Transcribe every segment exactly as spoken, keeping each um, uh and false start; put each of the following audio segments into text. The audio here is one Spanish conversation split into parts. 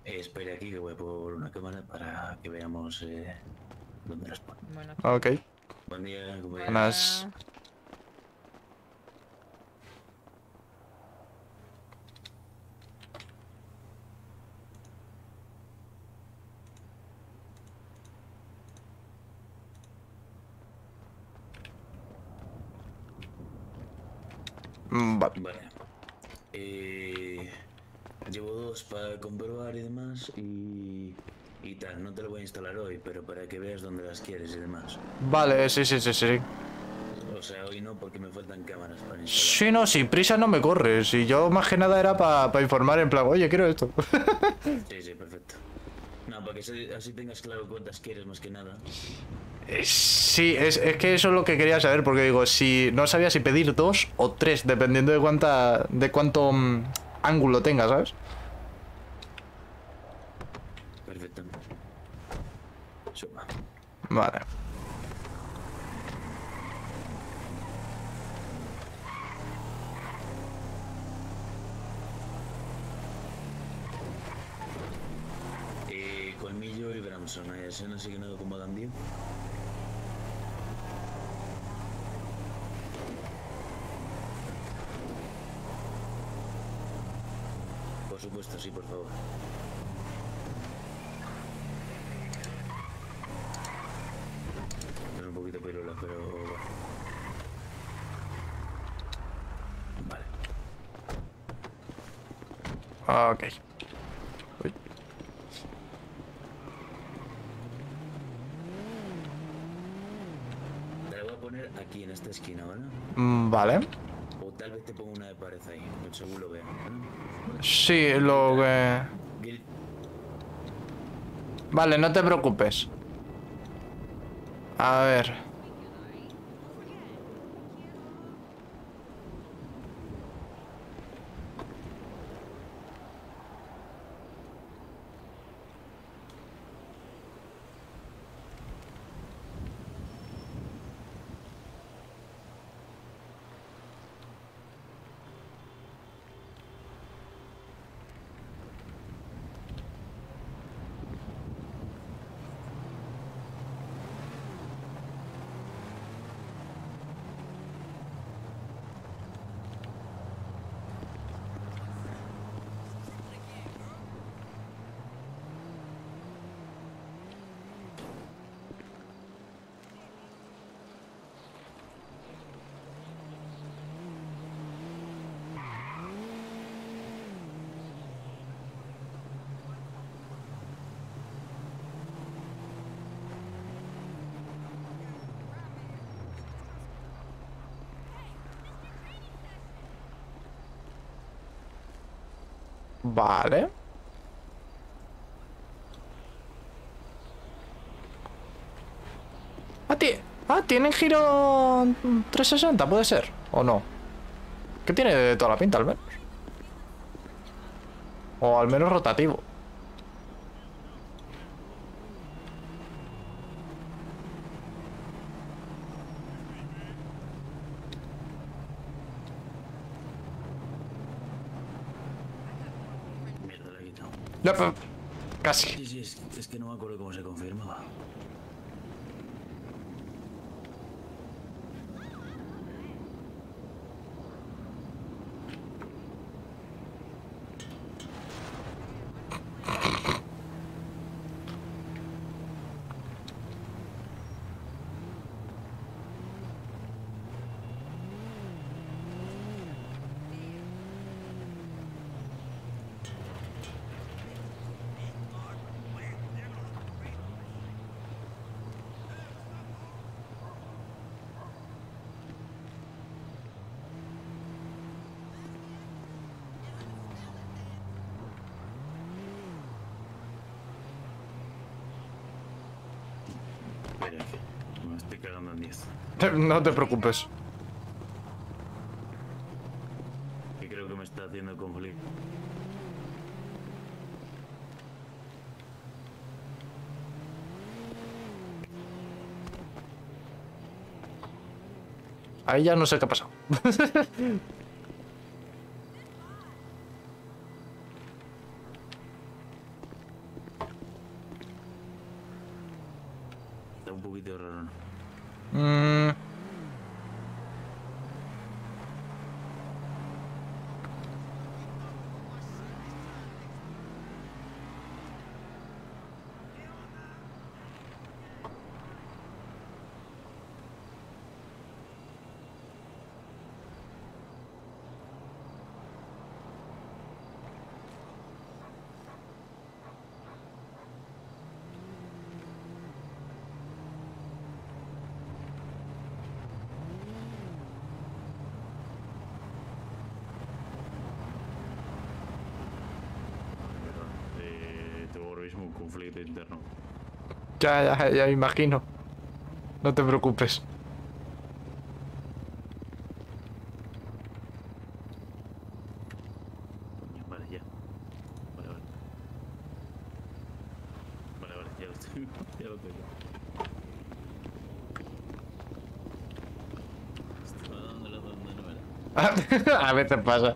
Eh, espere aquí que voy por una cámara para que veamos eh, dónde las pone. Bueno, Ok. Buen día, compañeros. Buenas. hola. Mm, Vale. Vale. Eh, llevo dos para comprobar y demás y, y tal. No te lo voy a instalar hoy, pero para que veas dónde las quieres y demás. Vale, sí, sí, sí, sí. O sea, hoy no porque me faltan cámaras para instalar. Sí, no, sin prisa no me corres. Y yo más que nada era para informar en plan, oye, quiero esto. Sí, sí, perfecto. No, para que así, así tengas claro cuántas quieres más que nada. Eh, Sí, es, es que eso es lo que quería saber, porque digo, si no sabía si pedir dos o tres, dependiendo de cuánta, de cuánto mm, ángulo tenga, ¿sabes? Perfecto. Suma. Vale. Eh, Colmillo y Bramson. ¿Hay escena asignado como Dan diez? Por supuesto, sí, por favor. Es un poquito pirula, pero bueno. Vale. Ok. Uy. Te la voy a poner aquí en esta esquina, ¿vale? Mm, Vale. O tal vez te ponga una de pared ahí, según lo vea, ¿vale? Sí, lo que... Gri- Vale, no te preocupes. A ver. Vale. Ah, ti- ah, tienen giro trescientos sesenta, puede ser. ¿O no? Que tiene de toda la pinta, al menos. O al menos rotativo. Mierda, la he quitado. Ya, pero- Casi. Sí, sí, es, es que no me acuerdo cómo se confirmaba. Espera, que me estoy cagando en diez. No te preocupes. Que creo que me está haciendo conflicto. Ahí ya no sé qué ha pasado. un poquito raro. Mm. Eh, tuvo ahora mismo un conflicto interno. Ya, ya, ya me imagino. No te preocupes. Coño, vale, ya. Vale, vale. Vale, vale, ya lo estoy. Ya lo tengo. Estaba dándole donde no era. A veces pasa.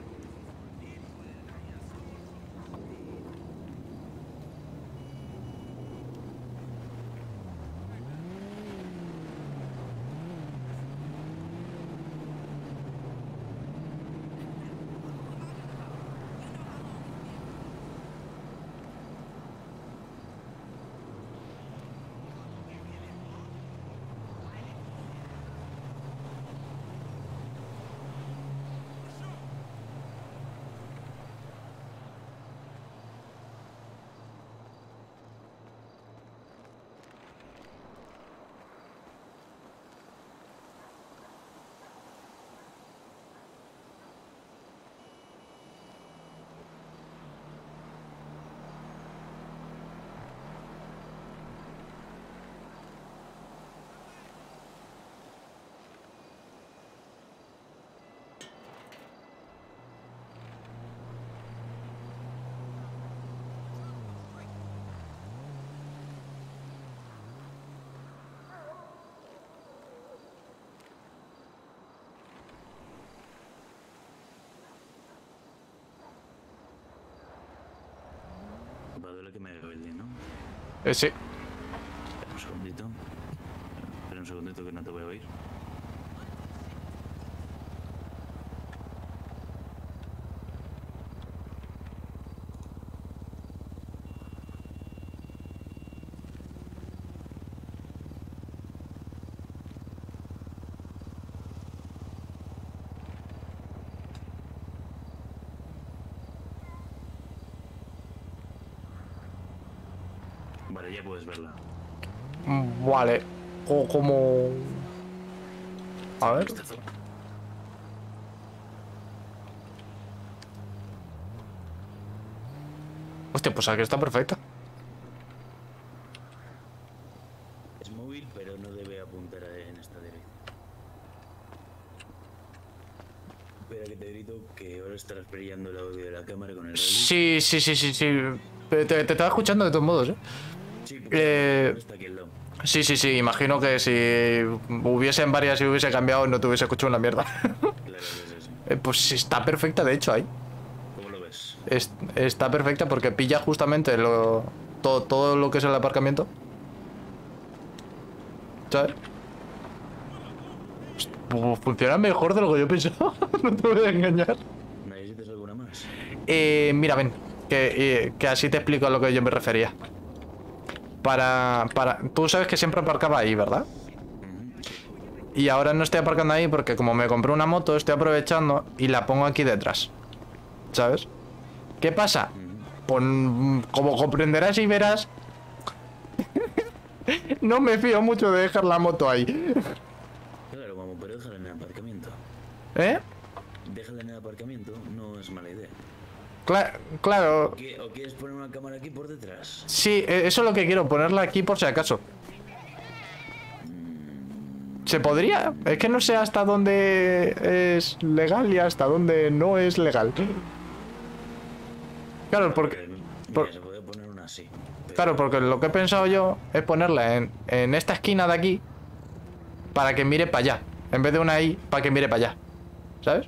Va a doler que me haga el día, ¿no? Eh, sí. Espera un segundito. Espera un segundito que no te voy a oír. Vale, ya puedes verla. Mm, Vale. O como... A ver. Vistazo. Hostia, pues aquí está perfecta. Es móvil, pero no debe apuntar en esta dirección. Espera que te grito que ahora estarás brillando el audio de la cámara con el reloj. Sí, sí, sí, sí, sí. Te, te, te estaba escuchando de todos modos, ¿eh? Sí, porque Eh, no está aquí al lado. Sí, sí, sí. Imagino que si hubiesen varias y hubiese cambiado no te hubiese escuchado una mierda. Claro, es eso. Eh, Pues está perfecta, de hecho, ahí. ¿Cómo lo ves? Es- está perfecta porque pilla justamente lo, todo, todo lo que es el aparcamiento. ¿Sabes? Fu- Funciona mejor de lo que yo pensaba. No te voy a engañar. ¿Necesitas alguna más? Eh, mira, ven. Que, eh, que así te explico a lo que yo me refería. Para, para... Tú sabes que siempre aparcaba ahí, ¿verdad? Ujú, sí. Y ahora no estoy aparcando ahí porque como me compré una moto, estoy aprovechando y la pongo aquí detrás. ¿Sabes? ¿Qué pasa? Ujú. Pues mm, como comprenderás y verás, no me fío mucho de dejar la moto ahí. Claro, vamos, pero déjala en el aparcamiento. ¿Eh? Déjala en el aparcamiento, no es mala idea. Cla- claro. ¿Qué- ¿O quieres poner una cámara aquí por detrás? Sí, e- eso es lo que quiero, ponerla aquí por si acaso. ¿Se podría? Es que no sé hasta dónde es legal y hasta dónde no es legal. Claro, porque... Mira, por- se puede poner una así. pero- Claro, porque lo que he pensado yo es ponerla en, en esta esquina de aquí para que mire para allá. En vez de una ahí, para que mire para allá. ¿Sabes?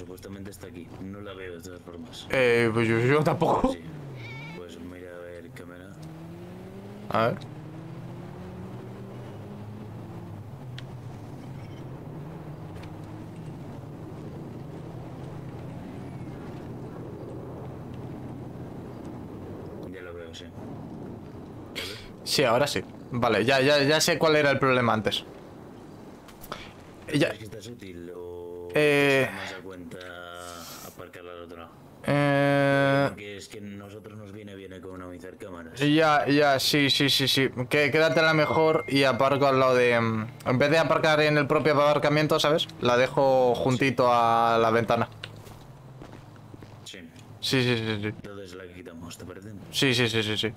supuestamente está aquí. No la veo de todas formas. Eh, pues yo, yo tampoco. Sí. Pues mira a ver cámara. A ver. Ya lo veo, sí. Sí, ahora sí. Vale, ya, ya, ya sé cuál era el problema antes. Ya. ¿Es que estás útil o Eh... te sale más a cuenta aparcarla al otro lado? Eh... Porque es que nosotros nos viene bien economizar cámaras. Ya, ya, sí, sí, sí, sí. Que, quédatela mejor y aparco al lado de... mm, En vez de aparcar en el propio aparcamiento, ¿sabes? La dejo juntito a la ventana. Sí. Sí, sí, sí, sí. Entonces la que quitamos, ¿te parece? Sí, sí, sí, sí, sí.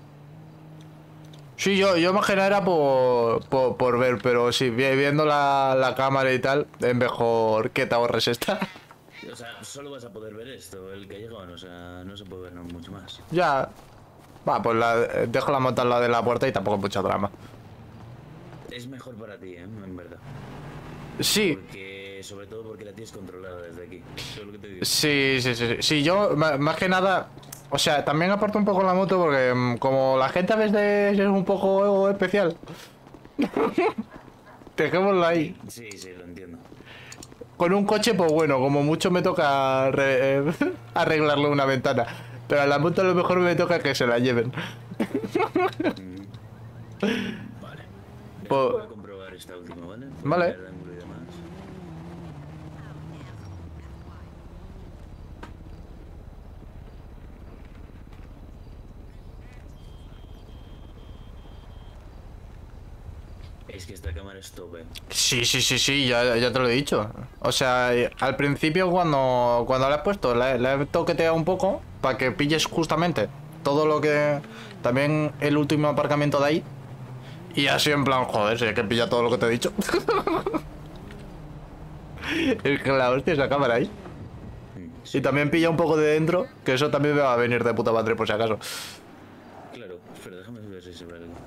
Sí, yo, yo más que nada era por, por, por ver, pero sí, vi- viendo la, la cámara y tal, es mejor que te ahorres esta. O sea, solo vas a poder ver esto, el callejón, o sea, no se puede ver mucho más. Ya. Va, pues la, dejo la moto al lado de la puerta y tampoco mucho drama. Es mejor para ti, ¿eh? En verdad. Sí, Porque, sobre todo porque la tienes controlada desde aquí. Eso es lo que te digo. sí, sí, sí. Sí, sí, yo ma- más que nada... O sea, también aparto un poco la moto porque mm, como la gente a veces es un poco especial. Dejémoslo ahí. Sí, sí, lo entiendo. Con un coche, pues bueno, como mucho me toca re- eh, arreglarle una ventana. Pero a la moto a lo mejor me toca que se la lleven. Vale. Po- Voy a comprobar esta última, ¿vale? Voy a Vale. mirar el ángulo y demás. Es que esta cámara es tope. Sí, sí, sí, sí, ya, ya te lo he dicho. O sea, eh, al principio cuando, cuando la he puesto, la, he- la he toqueteado un poco para que pilles justamente todo lo que... También el último aparcamiento de ahí. Y así en plan, joder, si es que pilla todo lo que te he dicho. Es que la hostia esa cámara ahí. Mm, Y también pilla un poco de dentro, que eso también me va a venir de puta madre por si acaso. Claro, pero déjame ver si se ve algo.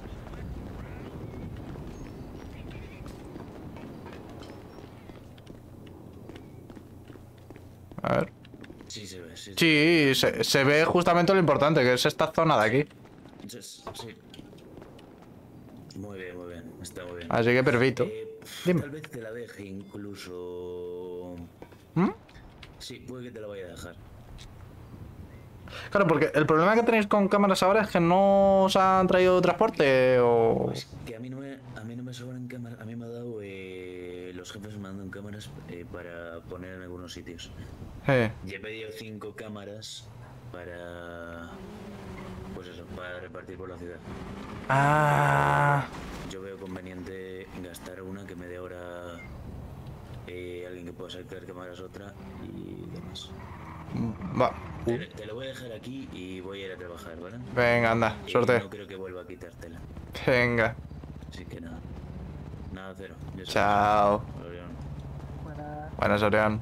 A ver. Sí, se ve, sí. Sí, se, se ve justamente lo importante, que es esta zona de aquí. Sí, sí. Muy bien, muy bien. Está muy bien. Así que perfecto. Eh, Dime. tal vez te la deje incluso... ¿Mm? Sí, puede que te la vaya a dejar. Claro, porque el problema que tenéis con cámaras ahora es que no os han traído transporte o... Pues que a mí no me, a mí no me sobran cámaras. A mí me ha dado... Eh, los jefes me mandan cámaras eh, para poner en algunos sitios. Eh. Y he pedido cinco cámaras para... Pues eso, para repartir por la ciudad. Ah... Yo veo conveniente gastar una que me dé ahora eh, alguien que pueda sacar cámaras otra y demás. Va. Te, te lo voy a dejar aquí y voy a ir a trabajar, ¿vale? Venga, anda, Eh, suerte. no creo que vuelva a quitártela. Venga. Así que nada. Nada, cero. Ya sabes. Chao. Orión. Buenas. Buenas, Orión.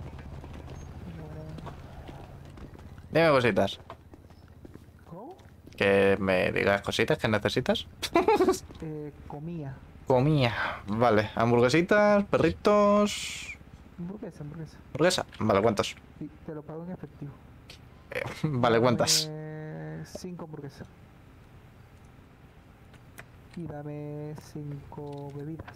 Dime cositas. ¿Cómo? Que me digas cositas que necesitas. Eh, comía. Comida. Vale, hamburguesitas, perritos... Hamburguesa, hamburguesa. ¿Hamburguesa? Vale, ¿cuántos? Sí, te lo pago en efectivo. Eh, vale, ¿cuántas? Dame cinco hamburguesas. Y dame cinco bebidas.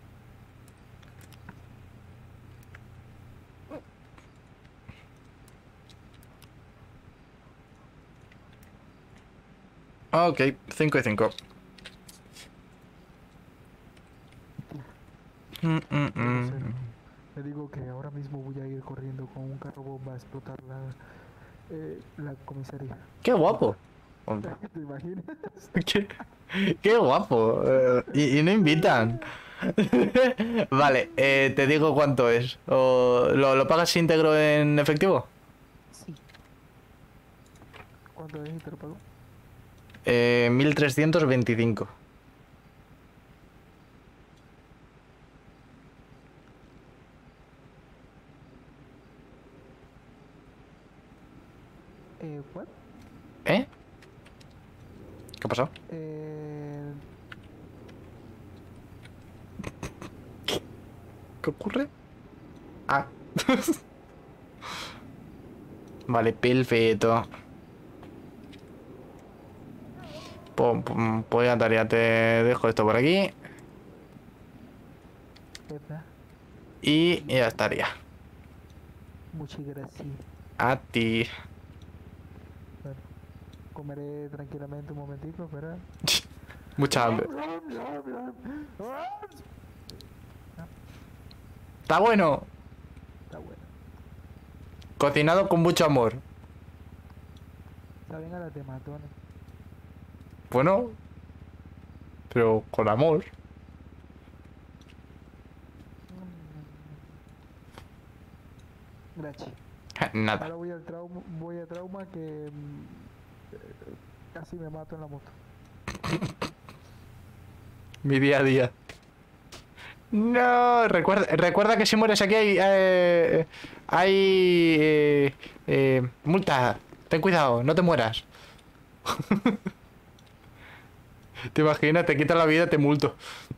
Ok, cinco y cinco. Mm, mm, mm. Le digo que ahora mismo voy a ir corriendo con un carro bomba a explotar la, eh, la comisaría. ¡Qué guapo! ¿Te imaginas? ¡Qué, qué guapo! Eh, y, y no invitan. Vale, eh, te digo cuánto es. O, ¿lo, ¿Lo pagas íntegro en efectivo? Sí. ¿Cuánto es y te lo pago? Eh, mil trescientos veinticinco. Eh, ¿what? ¿Eh? ¿Qué ha pasado? Eh, ¿Qué ocurre? Ah. Vale, perfecto. Pues, pues ya estaría, te dejo esto por aquí. ¿Verdad? Y ya estaría. Muchas gracias. A ti. Bueno, comeré tranquilamente un momentico, ¿verdad? Mucha hambre. Está bueno. Está bueno. Cocinado con mucho amor. Saben a las de matones. Bueno. Pero con amor. Gracias. Nada. Ahora voy al trauma, voy a trauma que mm, eh, casi me mato en la moto. Mi día a día. No, recuerda, recuerda que si mueres aquí hay... eh, hay... eh, eh, multa. Ten cuidado, no te mueras. Te imaginas, te quita la vida, te multo.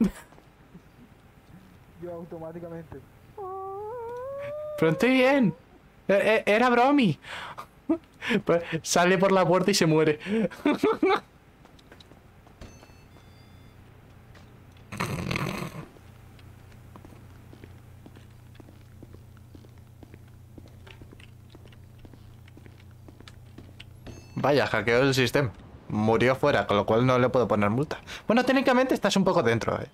Yo automáticamente. Pero estoy bien. E- e- Era bromi. Pues sale por la puerta y se muere. Vaya, hackeó el sistema. Murió fuera, con lo cual no le puedo poner multa. Bueno, técnicamente estás un poco dentro, eh.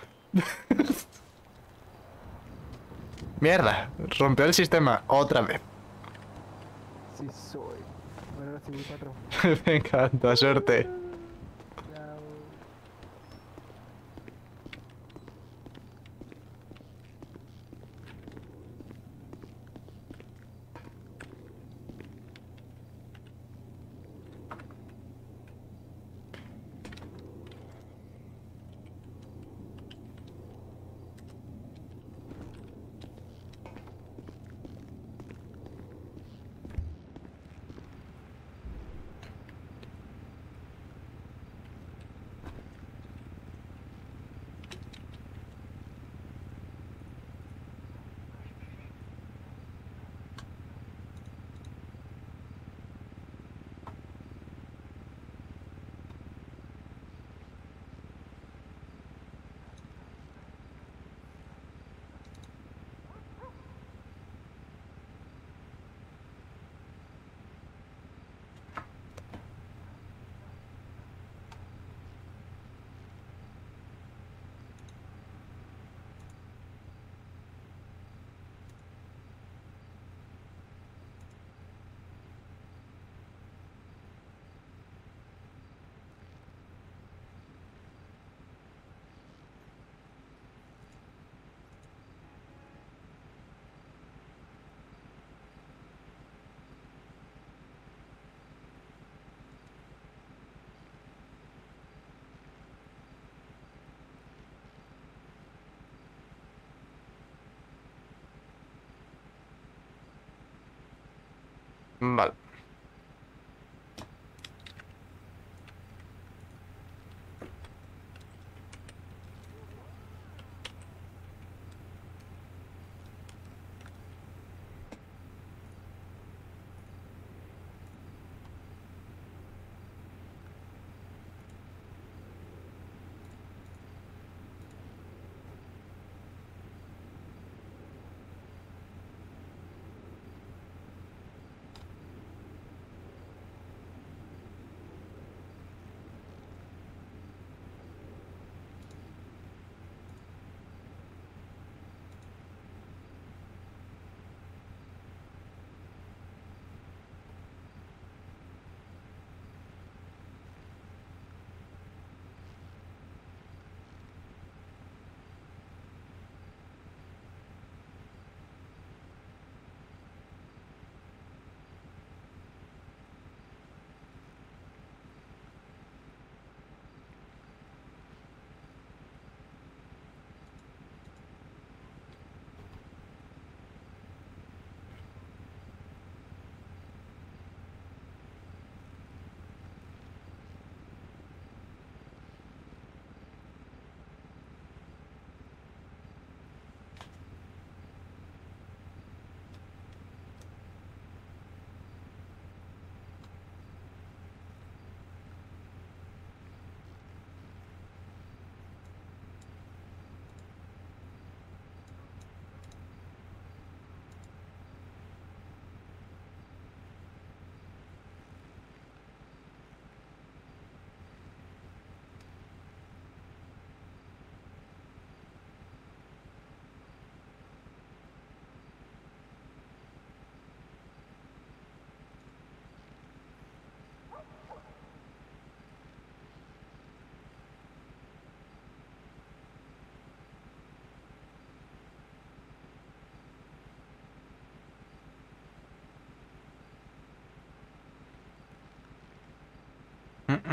Mierda, rompió el sistema otra vez. Sí soy. Bueno, ahora sí voy para atrás. Me encanta, suerte. Chao. Vale.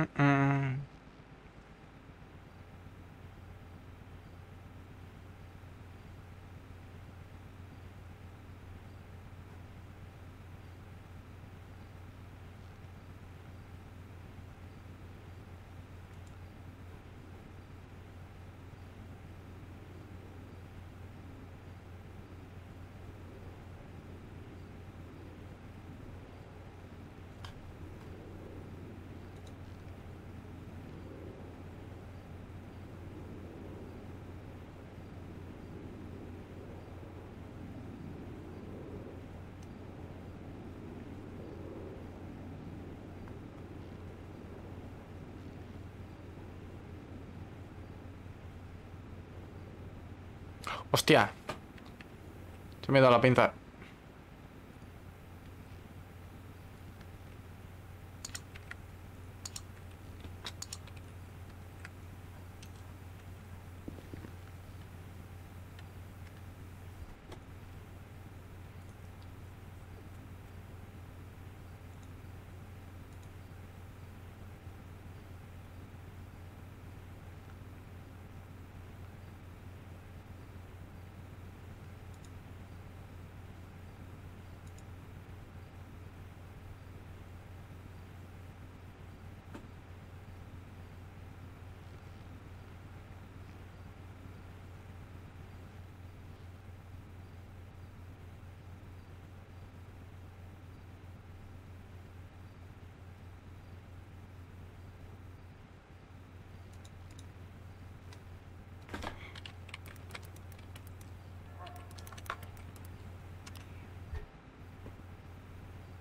mm, mm. Hostia. Se me ha dado la pinza.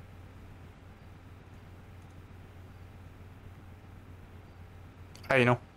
Ahí no.